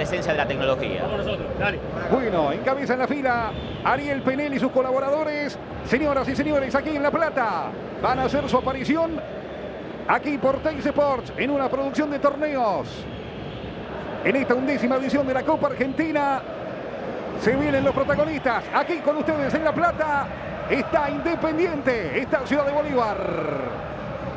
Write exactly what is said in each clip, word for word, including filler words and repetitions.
esencia de la tecnología. Vamos nosotros, dale. Bueno, encabezan la fila Ariel Penel y sus colaboradores. Señoras y señores, aquí en La Plata van a hacer su aparición aquí por Teis Sports en una producción de torneos. En esta undécima edición de la Copa Argentina se vienen los protagonistas. Aquí con ustedes en La Plata está Independiente, está Ciudad de Bolívar.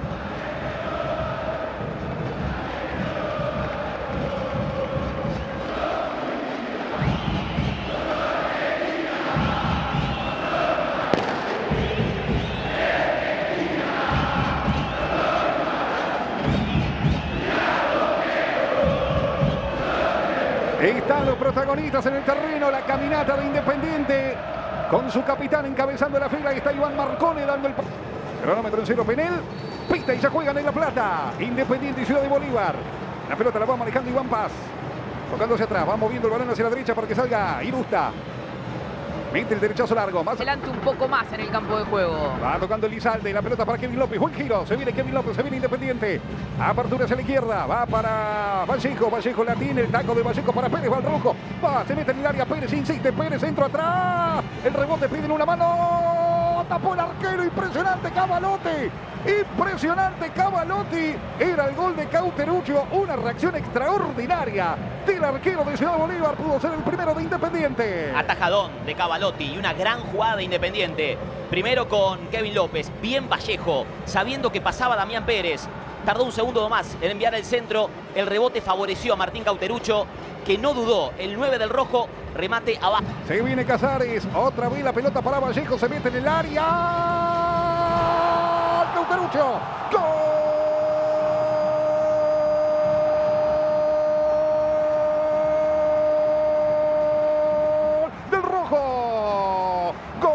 Están los protagonistas en el terreno, la caminata de Independiente con su capitán encabezando la fila. Y está Iván Marcone dando el cronómetro en cero. Penel pita y ya juegan en La Plata. Independiente y Ciudad de Bolívar. La pelota la va manejando Iván Paz, tocándose atrás, va moviendo el balón hacia la derecha para que salga Irusta. Mete el derechazo largo. Más adelante un poco más en el campo de juego. Va tocando Elizalde. La pelota para Kevin López. Buen giro. Se viene Kevin López. Se viene Independiente. Apertura hacia la izquierda. Va para Vallejo. Vallejo la tiene. El taco de Vallejo para Pérez. Va al rojo. Va. Se mete en el área. Pérez insiste. Pérez centro atrás. El rebote piden una mano. Tapó el arquero. Impresionante Cavalotti. Impresionante Cavalotti. Era el gol de Cauteruccio. Una reacción extraordinaria del arquero de Ciudad de Bolívar. Pudo ser el primero de Independiente. Atajadón de Cavalotti y una gran jugada de Independiente. Primero con Kevin López. Bien Vallejo. Sabiendo que pasaba Damián Pérez. Tardó un segundo más en enviar el centro. El rebote favoreció a Martín Cauteruccio, que no dudó. El nueve del rojo. Remate abajo. Se viene Casares. Otra vez la pelota para Vallejo. Se mete en el área. Cauteruccio. ¡Gol! Del rojo. ¡Gol!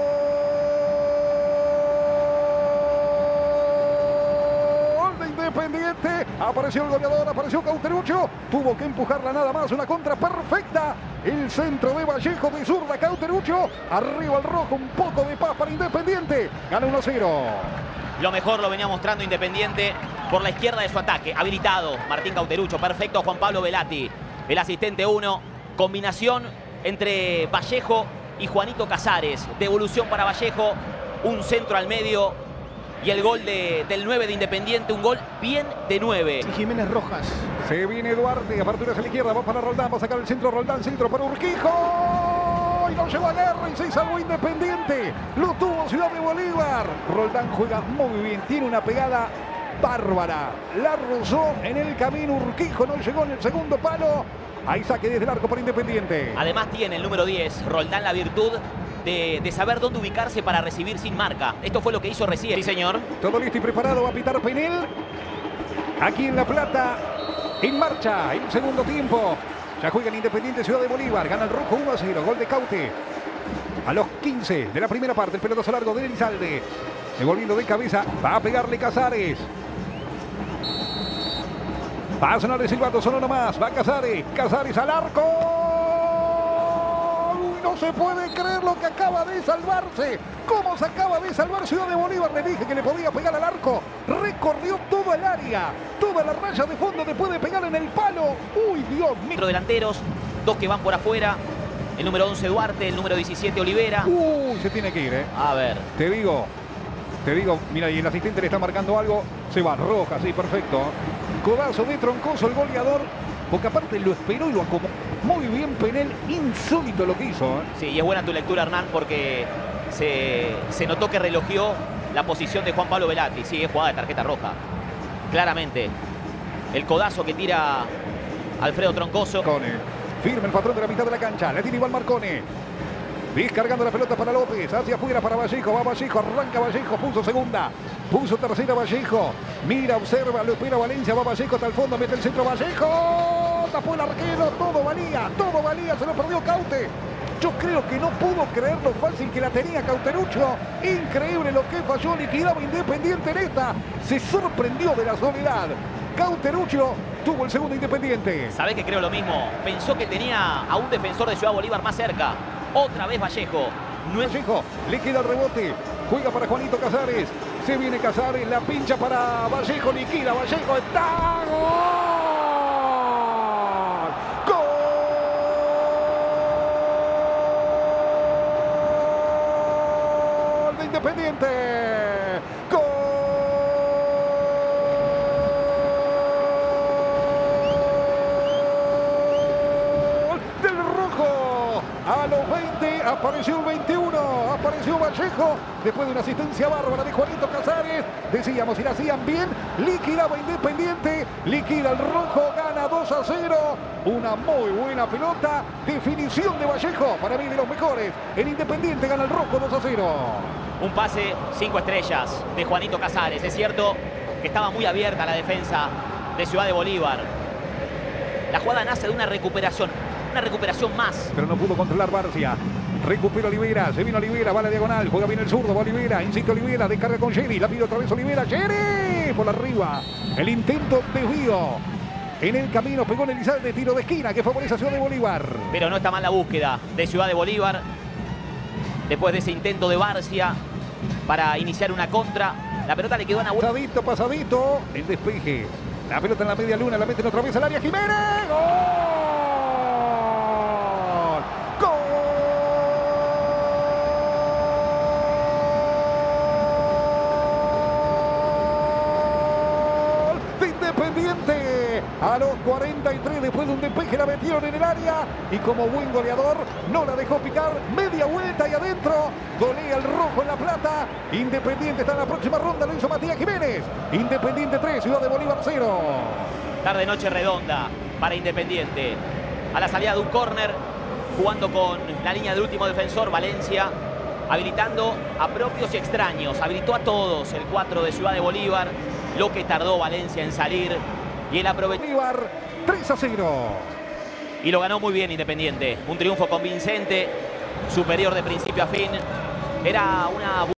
De Independiente. Apareció el goleador. Apareció Cauteruccio. Tuvo que empujarla nada más. Una contra perfecta. El centro de Vallejo de zurda Cauteruccio. Arriba el rojo. Un poco de paz para Independiente. Gana uno a cero. Lo mejor lo venía mostrando Independiente por la izquierda de su ataque. Habilitado Martín Cauteruccio. Perfecto Juan Pablo Velati. El asistente uno. Combinación entre Vallejo y Juanito Casares. Devolución para Vallejo. Un centro al medio. Y el gol de, del nueve de Independiente. Un gol bien de nueve. Jiménez Rojas. Se viene Duarte. Apertura hacia la izquierda. Va para Roldán. Va a sacar el centro. Roldán. Centro para Urquijo. Y lo lleva a guerra y se salvó Independiente. Lo tuvo Ciudad de Bolívar. Roldán juega muy bien. Tiene una pegada bárbara. La rozó en el camino. Urquijo no llegó en el segundo palo. Ahí saque desde el arco para Independiente. Además tiene el número diez, Roldán, la virtud de, de saber dónde ubicarse para recibir sin marca. Esto fue lo que hizo recién. Sí, señor. Todo listo y preparado. Va a pitar Penel. Aquí en La Plata. En marcha. El segundo tiempo. Ya juega el Independiente Ciudad de Bolívar. Gana el rojo uno a cero. Gol de Caute. A los quince de la primera parte. El pelotazo largo de Elizalde. Devolviendo de cabeza. Va a pegarle Casares. Va a sonar el silbato. Sonó nomás. Va Casares. Casares al arco. Uy, no se puede creer lo que acaba de salvarse. ¿Cómo se acaba de salvar Ciudad de Bolívar? Le dije que le podía pegar al arco. Recorrió todo el área. Toda la raya de fondo le puede pegar en el palo. Uy, Dios mío. Delanteros. Dos que van por afuera. El número once Duarte. El número diecisiete Olivera. Uy, se tiene que ir, ¿eh? A ver. Te digo. Te digo. Mira, y el asistente le está marcando algo. Se va. Roja, sí, perfecto. Codazo de Troncoso, el goleador. Porque aparte lo esperó y lo acomodó. Muy bien Penel. Insólito lo que hizo, ¿eh? Sí, y es buena tu lectura, Hernán, porque se, se notó que relojeó la posición de Juan Pablo Velati. Sí, es jugada de tarjeta roja. Claramente. El codazo que tira Alfredo Troncoso. Marcone. Firme el patrón de la mitad de la cancha. Le tiene Iván Marcone. Descargando la pelota para López. Hacia afuera para Vallejo. Va Vallejo. Arranca Vallejo. Puso segunda. Puso tercera Vallejo. Mira, observa. Lo espera Valencia. Va Vallejo hasta el fondo. Mete el centro Vallejo. Tapó el arquero. Todo valía. Todo valía. Se lo perdió Caute. Yo creo que no pudo creer lo fácil que la tenía Cauteruccio. Increíble lo que falló. Liquidaba Independiente en esta. Se sorprendió de la soledad. Cauteruccio tuvo el segundo Independiente. ¿Sabés que creo lo mismo? Pensó que tenía a un defensor de Ciudad Bolívar más cerca. Otra vez Vallejo. No es... Vallejo, le queda el rebote. Juega para Juanito Casares. Se viene Casares, la pincha para Vallejo. Liquida Vallejo. ¡Está! ¡Gol! ¡Gol! Independiente. ¡Gol del rojo! A los veinte apareció el veintiuno, apareció Vallejo después de una asistencia bárbara de Juanito Casares. Decíamos, si la hacían bien, liquidaba Independiente, liquida el rojo, gana dos a cero. Una muy buena pelota, definición de Vallejo, para mí de los mejores. El Independiente gana el rojo dos a cero. Un pase cinco estrellas de Juanito Casares. Es cierto que estaba muy abierta la defensa de Ciudad de Bolívar. La jugada nace de una recuperación, una recuperación más. Pero no pudo controlar Barcia. Recupera Olivera, se vino Olivera, va a la diagonal, juega bien el zurdo, va Olivera, insiste Olivera, descarga con Jerry, la pide otra vez Olivera, Jerry, por arriba, el intento desvío, en el camino pegó en Elizalde, tiro de esquina que favorece a Ciudad de Bolívar. Pero no está mal la búsqueda de Ciudad de Bolívar, después de ese intento de Barcia para iniciar una contra, la pelota le quedó en Agüero. Pasadito, pasadito, el despeje, la pelota en la media luna, la meten otra vez al área, Jiménez, ¡gol! Independiente a los cuarenta y tres, después de un despeje la metieron en el área y como buen goleador no la dejó picar, media vuelta y adentro, golea el rojo en La Plata. Independiente está en la próxima ronda, lo hizo Matías Jiménez. Independiente tres, Ciudad de Bolívar cero. Tarde noche redonda para Independiente, a la salida de un córner, jugando con la línea del último defensor, Valencia, habilitando a propios y extraños, habilitó a todos el cuatro de Ciudad de Bolívar. Lo que tardó Valencia en salir y él aprovechó. Bolívar tres a cero. Y lo ganó muy bien Independiente. Un triunfo convincente, superior de principio a fin. Era una